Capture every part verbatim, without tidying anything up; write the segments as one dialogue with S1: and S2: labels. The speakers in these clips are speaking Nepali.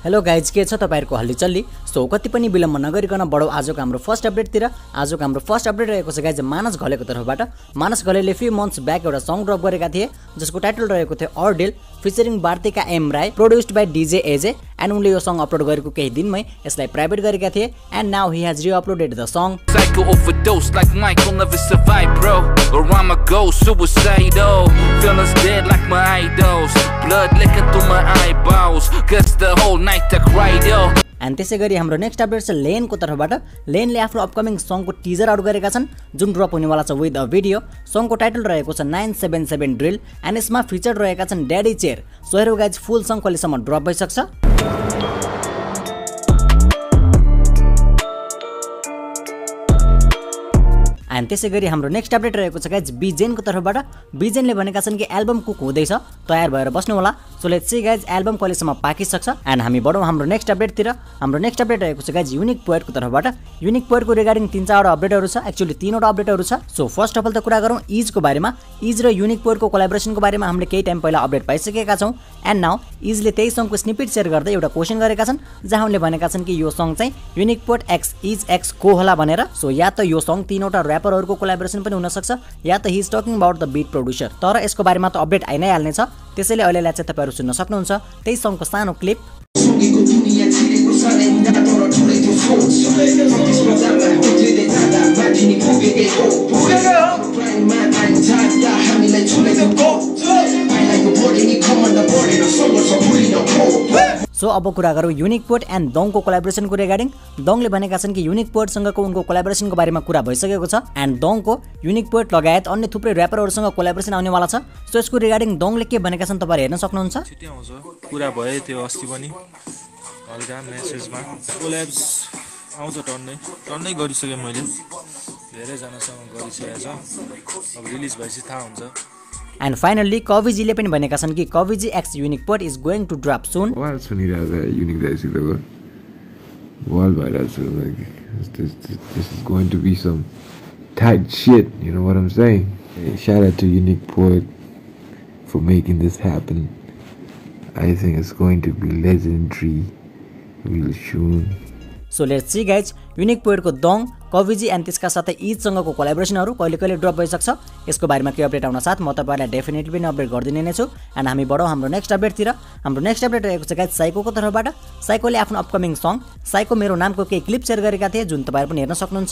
S1: हेलो गाइज, के छ तपाईहरुको हल्लीचल्ली। सो कति पनि विलम्ब नगरिकन बढौ आजको हाम्रो फर्स्ट अपडेट तिर। आजको हाम्रो फर्स्ट अपडेट रहेको छ गाइज मानस घलेको तर्फबाट। मानस घलेले फ्यु मन्थ्स ब्याक एउटा सङ ड्रप गरेका थिए जसको टाइटल रहेको थियो ऑर्डेल featuring Bartika M Rai, produced by DJ AJ. And उनले यो सङ अपलोड गरेको केही दिनमै यसलाई प्राइभेट गरेका थिए। And now he has re-uploaded the song.
S2: Psycho overdose like Michael never survive, bro. Or I'm a ghost, suicidal. Feelings dead like my idols. Blood leaking through my eyeballs. Cause the whole night I cried, yo.
S1: And त्यसैगरी हाम्रो नेक्स्ट अपडेट छ लेनको तर्फबाट। लेनले आफ्नो अपकमिङ सङको टिजर आउट गरेका छन् जुन ड्रप हुनेवाला छ विथ अ भिडियो। सङको टाइटल रहेको छ nine seven seven drill and यसमा फिचर रहेका छन् ड्याडी चेयर। सो हेरौ गाइज, फुल सङ कहिलेसम्म ड्रप भइसक्छ। एन्ड त्यसैगरी हाम्रो नेक्स्ट अपडेट रहेको छ गाइज बिजेनको तर्फबाट। बिजेनले भनेका छन् कि एल्बम कुक हुँदैछ, तयार भएर बस्नु होला। So let's see guys album कहिलेसम्म पाकिसक्छ। एन्ड हामी बढौँ हाम्रो नेक्स्ट अपडेटतिर। हाम्रो नेक्स्ट अपडेट रहेको छ गाइज युनिक पोएटको तर्फबाट। युनिक पोएटको रिगार्डिङ तीन चारवटा अपडेटहरू छ, एक्चुअली तीनवटा अपडेटहरू छ। सो फर्स्ट अफ अल त कुरा गरौँ इजको बारेमा। इज र युनिक पोएटको कोलाबोरेसनको बारेमा हामीले केही टाइम पहिला अपडेट पाइसकेका छौँ। एन्ड नाउ इजले त्यही सङको स्निपेट सेयर गर्दै एउटा क्वेसन गरेका छन् जहाँ उनले भनेका छन् कि यो सङ चाहिँ unique poet X is X को होला भनेर। सो या त यो सङ तीनवटा र्यापरहरूको कोलाबोरेसन पनि हुन सक्छ या त he is talking about the beat producer. तर यसको बारेमा त अपडेट आइ नै हाल्ने छ, त्यसैले अहिलेलाई चाहिँ तपाईहरु सुन्न सक्नुहुन्छ त्यही सङको सानो क्लिप। सो अब कुरा गरौँ युनिक पोएट एन्ड दङको कोलाबोरेसनको रिगार्डिङ। दङले भनेका छन् कि युनिक पोएटसँगको उनको कोलाबोरेसनको बारेमा कुरा भइसकेको छ। एन्ड दङको युनिक पोएट लगायत अन्य थुप्रै र्यापरहरूसँग कोलाबोरेसन आउनेवाला छ। सो यसको रिगार्डिङ दङले के भनेका छन् तपाईहरु हेर्न सक्नुहुन्छ।
S3: छिटै आउँछ, कुरा भयो त्यो अस्ति पनि हल्का मेसेजमा कोल्याब्स आउँछ, टन्नै टन्नै गरिसकेँ मैले, धेरैजनासँग गरिसकेको छ। अब रिलिज भएपछि थाहा हुन्छ।
S1: एन्ड फाइनल्ली कविजीले पनि भनेका छन् कि Kaviji X unique poet is going to drop soon.
S4: वाल सुनिरहेको छ युनिक दाइसित वाल भइरहेको छ, like this this is going to be some tight shit, you know what I'm saying? Hey, shout out to Unique Poet for making this happen. I think it's going to be legendary real soon.
S1: So let's see guys unique पोएटको दङ, कविजी एन्ड त्यसका साथै इजसँगको कोलाबोरेसनहरू कहिले कहिले ड्रप भइसक्छ। यसको बारेमा के अपडेट आउन साथ म तपाईहरुलाई डेफिनेटली पनि अपडेट गरिदिने नै छु। एन्ड हामी बढौँ हाम्रो नेक्स्ट अपडेटतिर। हाम्रो नेक्स्ट अपडेट रहेको छ गाइज साइकोको तर्फबाट। साइकोले आफ्नो अपकमिङ सङ साइको मेरो नामको केही क्लिप सेयर गरेका थिए जुन तपाईहरु पनि हेर्न सक्नुहुन्छ।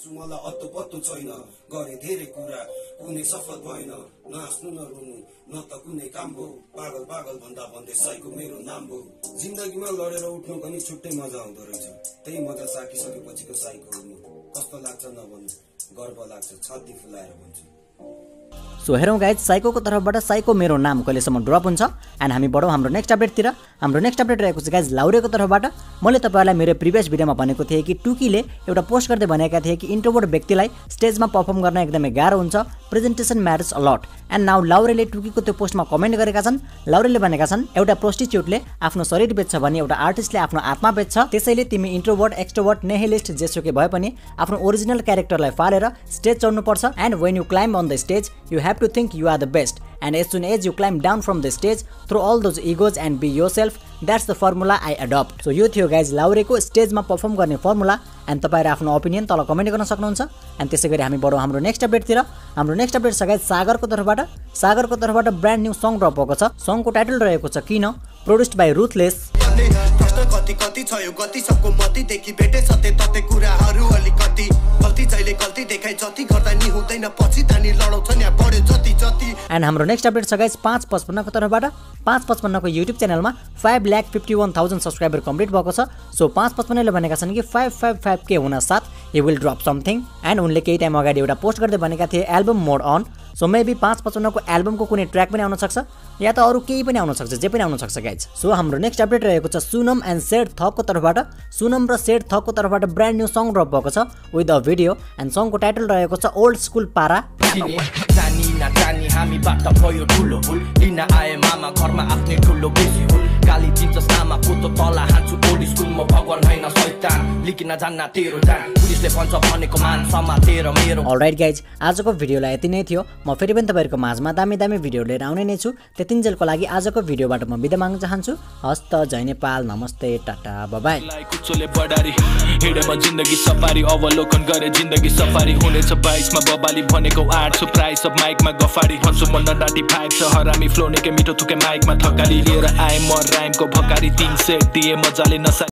S1: कुनै सफल भएन नाच्नु न रुनु न त कुनै काम भो, पागल पागल भन्दा भन्दै साइको मेरो नाम भो। जिन्दगीमा लडेर उठ्नु पनि छुट्टै मजा आउँदो रहेछ, त्यही मजा साकिसकेपछिको साइको हुनु कस्तो लाग्छ नभन्नु, गर्व लाग्छ छाती फुलाएर भन्छु। सो हेरौँ गाइज साइकोको तर्फबाट साइको मेरो नाम कहिलेसम्म ड्रप हुन्छ। एन्ड हामी बढौँ हाम्रो नेक्स्ट अपडेटतिर। हाम्रो नेक्स्ट अपडेट रहेको छ गाइज लाउरेको तर्फबाट। मैले तपाईहरुलाई मेरो प्रिभियस भिडियोमा भनेको थिएँ कि टुकीले एउटा पोस्ट गर्दै भनेका थिए कि इन्ट्रोभर्ट व्यक्तिलाई स्टेजमा परफर्म गर्न एकदमै गाह्रो हुन्छ, प्रेजेन्टेसन म्याटर्स अलट। एन्ड नाउ लाउरेले टुकीको त्यो पोस्टमा कमेन्ट गरेका छन्। लाउरेले भनेका छन् एउटा प्रोस्टिट्युटले आफ्नो शरीर बेच्छ भने एउटा आर्टिस्टले आफ्नो आत्मा बेच्छ, त्यसैले तिमी इन्ट्रोभर्ट एक्सट्रोभर्ट नेहिलिस्ट जेसुकै भए पनि आफ्नो ओरिजिनल क्यारेक्टरलाई फालेर स्टेज चढ्नुपर्छ। And when you climb on the stage you have to think you are the best, and as soon as you climb down from the stage throw all those egos and be yourself. That's the formula I adopt. So यो थियो गाइज लाउरेको स्टेजमा परफर्म गर्ने फर्मुला। एन्ड तपाईहरु आफ्नो ओपिनियन तल कमेन्ट गर्न सक्नुहुन्छ। एन्ड त्यसैगरी हामी बढौँ हाम्रो नेक्स्ट अपडेटतिर। हाम्रो नेक्स्ट अपडेट छ गाइज सागरको तर्फबाट। सागरको तर्फबाट ब्रान्ड न्यू सङ ड्रप भएको छ। सङको टाइटल रहेको छ किना, प्रोड्युस्ड बाइ रुथलेस। कति कति छ यो गति सबको मति देखि भेटे सते तते कुराहरु अलिकति गल्ती जहिले गल्ती देखाइ जति गर्दा नि हुँदैन पछि तानी लडाउँछ नि बढे जति जति। एन्ड हाम्रो नेक्स्ट अपडेट छ गाइज पाँच पचपन्न को तर्फबाट। पाँच पचपन्न को युट्युब च्यानलमा five lakh fifty one thousand subscriber complete भएको छ। सो पाँच पचपन्नले भनेका छन् कि फाइभ फाइभ फाइभ के हुन साथ you will drop something. And उनले केही टाइम अगाडि एउटा पोस्ट गर्दै भनेका थिए album mode on. So maybe पाँच पचपन्नको एल्बमको कुनै ट्र्याक पनि आउन सक्छ या त अरू केही पनि आउन सक्छ, जे पनि आउन सक्छ गाइज। सो हाम्रो नेक्स्ट अपडेट रहेको छ सुनम एन्ड सेड थकको तर्फबाट। सुनम र सेड थकको तर्फबाट ब्रान्ड न्यू सङ ड्रप भएको छ विथ अ भिडियो। एन्ड सङको टाइटल रहेको छ ओल्ड स्कुल पारा। जानी नजानी हामीबाट भयो ठुलो भुल, लिन आए मामा घरमा आफ्नै ठुलो बेसी हुल, गाली दिन्छस् आमा को त तला हान्छु ओल्ड स्कुल म भगवान हैन शैतान,
S5: लिकिन जान्न तेरो जान पुलिसले भन्छ भनेको मान समातेर मेरो
S6: अलराइट गाइज आजको भिडियोलाई यति नै थियो म फेरि पनि तपाईहरुको माझमा दामी दामी भिडियो लिएर आउने नै छु त्यतिन्जेलको लागि आजको भिडियोबाट म बिदा माग्न चाहन्छु हस्त जय नेपाल नमस्ते टाटा बाइ बाइ
S7: कुचोले बडारी हिडेमा जिन्दगी सफारी अवलोकन गरे जिन्दगी सफारी हुनेछ बाइस मा बबाली भनेको आठ सौ प्राइस अफ माइकमा गफारी भन्छु म नडाटी भाइब छ हरामी फ्लो निकै मिठो थुके माइकमा थकाली लिएर आए म राइमको भकारी तीन सेट दिए मजाले नसा